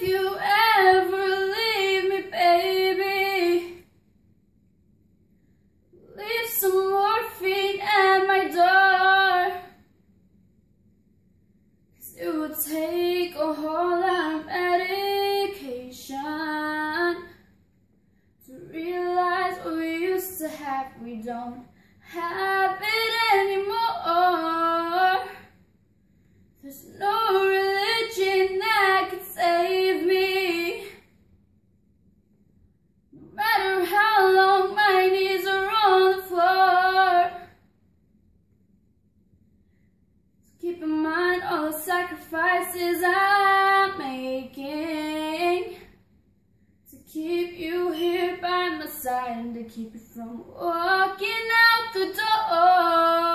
if you ever leave me, baby, leave some morphine at my door. 'Cause it would take a whole lot of medication to realize what we used to have, we don't have it anymore. There's no religion that could save me. No matter how long my knees are on the floor. So keep in mind all the sacrifices I'm making to keep you here by my side and to keep you from walking out the door.